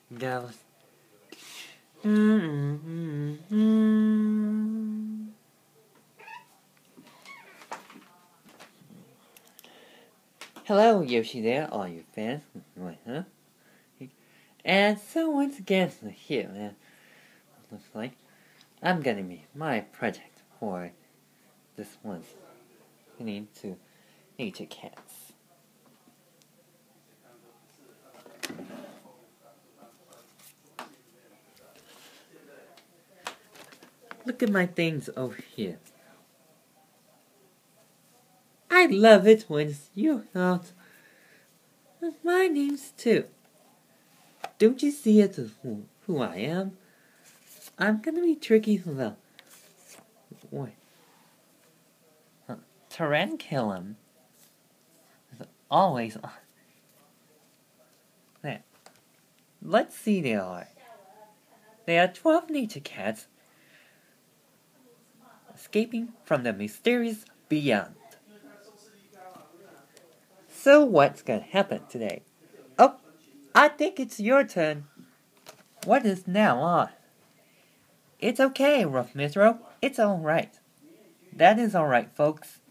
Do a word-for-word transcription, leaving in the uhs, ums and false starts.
goes. Mm-mm-mm-mm. Hello, Yoshi there, all you fans. What, huh? And so once again, here, man. Looks like I'm gonna be my project for this one. I need to nature cats. Look at my things over here. I love it when you thought of my names too. Don't you see it as who, who I am? I'm gonna be tricky about what? Huh. Taranculum is always on. There. Let's see they are. There are twelve nature cats escaping from the mysterious beyond. So what's gonna happen today? Oh, I think it's your turn. What is now on? It's okay, Rough Mithro. It's alright. That is alright, folks.